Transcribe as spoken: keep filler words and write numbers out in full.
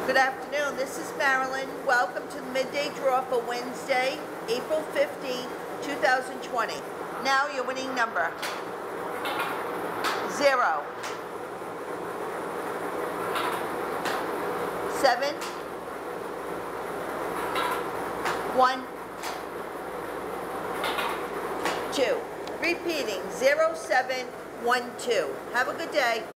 Good afternoon, this is Marilyn. Welcome to the midday draw for Wednesday, April fifteenth, two thousand twenty. Now your winning number. Zero. Seven. One. Two. Repeating, zero, seven, one, two. Have a good day.